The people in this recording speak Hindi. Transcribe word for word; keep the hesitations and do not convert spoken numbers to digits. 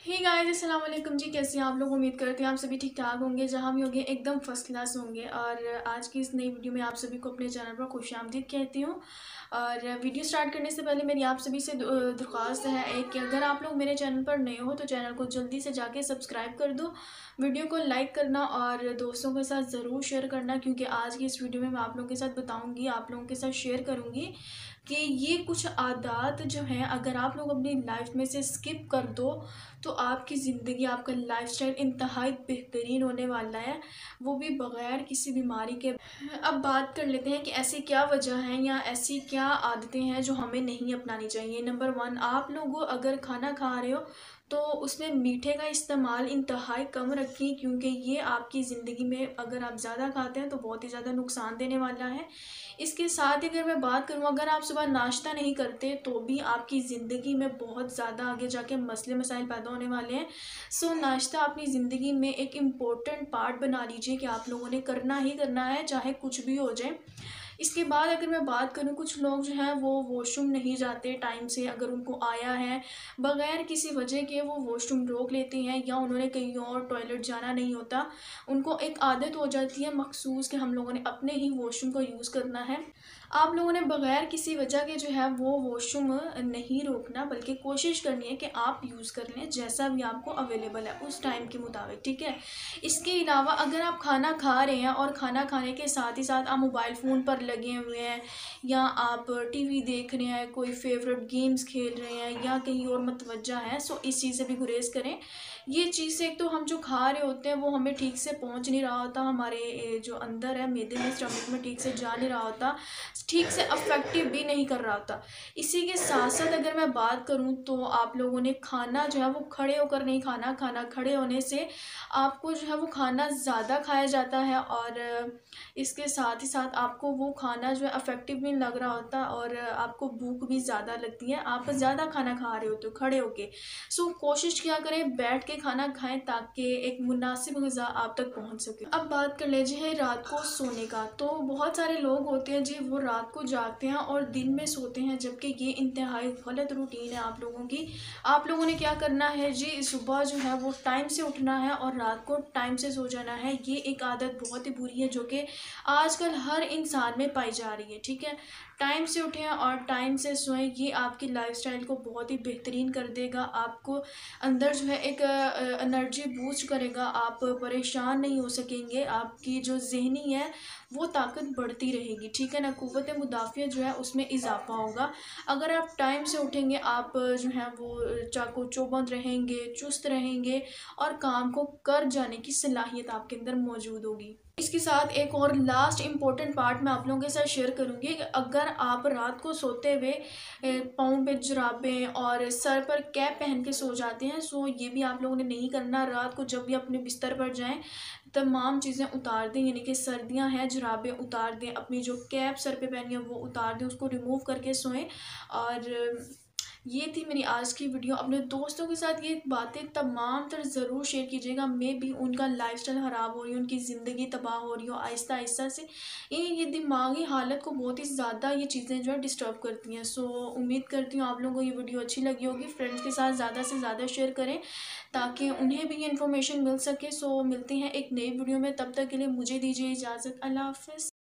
हे गाइस, अस्सलाम वालेकुम जी। कैसे हैं आप लोग? उम्मीद करते हैं आप सभी ठीक ठाक होंगे, जहाँ भी होंगे एकदम फर्स्ट क्लास होंगे। और आज की इस नई वीडियो में आप सभी को अपने चैनल पर खुशामदीद कहती हूँ। और वीडियो स्टार्ट करने से पहले मेरी आप सभी से दरख्वास्त है एक कि अगर आप लोग मेरे चैनल पर नए हो तो चैनल को जल्दी से जाके सब्सक्राइब कर दो, वीडियो को लाइक करना और दोस्तों के साथ ज़रूर शेयर करना, क्योंकि आज की इस वीडियो में मैं आप लोगों के साथ बताऊँगी, आप लोगों के साथ शेयर करूँगी कि ये कुछ आदत जो हैं अगर आप लोग अपनी लाइफ में से स्किप कर दो तो आपकी ज़िंदगी, आपका लाइफस्टाइल इंतहाई बेहतरीन होने वाला है, वो भी बग़ैर किसी बीमारी के। अब बात कर लेते हैं कि ऐसी क्या वजह है या ऐसी क्या आदतें हैं जो हमें नहीं अपनानी चाहिए। नंबर वन, आप लोग अगर खाना खा रहे हो तो उसमें मीठे का इस्तेमाल इंतहाई कम रखें, क्योंकि ये आपकी ज़िंदगी में अगर आप ज़्यादा खाते हैं तो बहुत ही ज़्यादा नुकसान देने वाला है। इसके साथ ही अगर मैं बात करूँ, अगर आप सुबह नाश्ता नहीं करते तो भी आपकी ज़िंदगी में बहुत ज़्यादा आगे जाके मसले मसाइल पैदा होने वाले हैं। सो नाश्ता अपनी ज़िंदगी में एक इम्पोर्टेंट पार्ट बना लीजिए कि आप लोगों ने करना ही करना है, चाहे कुछ भी हो जाए। इसके बाद अगर मैं बात करूँ, कुछ लोग जो हैं वो वॉशरूम नहीं जाते टाइम से, अगर उनको आया है बग़ैर किसी वजह के वो वॉशरूम रोक लेते हैं या उन्होंने कहीं और टॉयलेट जाना नहीं होता, उनको एक आदत हो जाती है मखसूस कि हम लोगों ने अपने ही वॉशरूम को यूज़ करना है। आप लोगों ने बग़ैर किसी वजह के जो है वो वॉशरूम नहीं रोकना, बल्कि कोशिश करनी है कि आप यूज़ कर लें जैसा भी आपको अवेलेबल है उस टाइम के मुताबिक, ठीक है। इसके अलावा अगर आप खाना खा रहे हैं और खाना खाने के साथ ही साथ आप मोबाइल फ़ोन पर लगे हुए हैं या आप टीवी देख रहे हैं, कोई फेवरेट गेम्स खेल रहे हैं या कहीं और मतवज्जा है, सो इस चीज़ से भी गुरेज करें। ये चीज़ से एक तो हम जो खा रहे होते हैं वो हमें ठीक से पहुंच नहीं रहा होता, हमारे जो अंदर है मैदे में, स्टमक में ठीक से जा नहीं रहा होता, ठीक से अफेक्टिव भी नहीं कर रहा होता। इसी के साथ साथ अगर मैं बात करूं तो आप लोगों ने खाना जो है वो खड़े होकर नहीं खाना, खाना खड़े होने से आपको जो है वो खाना ज़्यादा खाया जाता है और इसके साथ ही साथ आपको वो खाना जो है अफेक्टिव भी लग रहा होता और आपको भूख भी ज़्यादा लगती है, आप ज़्यादा खाना खा रहे होते हो खड़े होके। सो कोशिश क्या करें, बैठ के खाना खाएं ताकि एक मुनासिब ग़िज़ा आप तक पहुंच सके। अब बात कर लीजिए रात को सोने का, तो बहुत सारे लोग होते हैं जी वो रात को जागते हैं और दिन में सोते हैं, जबकि ये इंतहाई गलत रूटीन है आप लोगों की। आप लोगों ने क्या करना है जी, सुबह जो है वो टाइम से उठना है और रात को टाइम से सो जाना है। ये एक आदत बहुत ही बुरी है जो कि आजकल हर इंसान में पाई जा रही है, ठीक है। टाइम से उठें और टाइम से सोएं, ये आपकी लाइफस्टाइल को बहुत ही बेहतरीन कर देगा, आपको अंदर जो है एक एनर्जी बूस्ट करेगा, आप परेशान नहीं हो सकेंगे, आपकी जो ज़हनी है वो ताकत बढ़ती रहेगी, ठीक है ना। क़ुव्वत मुदाफ़ियत जो है उसमें इजाफ़ा होगा। अगर आप टाइम से उठेंगे, आप जो है वो चाको चौबंद रहेंगे, चुस्त रहेंगे और काम को कर जाने की सलाहियत आपके अंदर मौजूद होगी। इसके साथ एक और लास्ट इम्पोर्टेंट पार्ट मैं आप लोगों के साथ शेयर करूँगी कि अगर आप रात को सोते हुए पाँव पे जुराबें और सर पर कैप पहन के सो जाते हैं, सो ये भी आप लोगों ने नहीं करना। रात को जब भी अपने बिस्तर पर जाएं तमाम चीज़ें उतार दें, यानी कि सर्दियां हैं जुराबें उतार दें, अपनी जो कैप सर पे पहनी है वो उतार दें, उसको रिमूव करके सोएं। और ये थी मेरी आज की वीडियो। अपने दोस्तों के साथ ये बातें तमाम तर ज़रूर शेयर कीजिएगा, मे भी उनका लाइफस्टाइल ख़राब हो रही हो, उनकी ज़िंदगी तबाह हो रही हो आहिस्ता आहिस्ता से, ये ये दिमागी हालत को बहुत ही ज़्यादा ये चीज़ें जो है डिस्टर्ब करती हैं। सो उम्मीद करती हूँ आप लोगों को ये वीडियो अच्छी लगी होगी। फ्रेंड्स के साथ ज़्यादा से ज़्यादा शेयर करें ताकि उन्हें भी ये इन्फॉर्मेशन मिल सके। सो मिलते हैं एक नई वीडियो में, तब तक के लिए मुझे दीजिए इजाज़त। अल्लाह हाफ़िज़।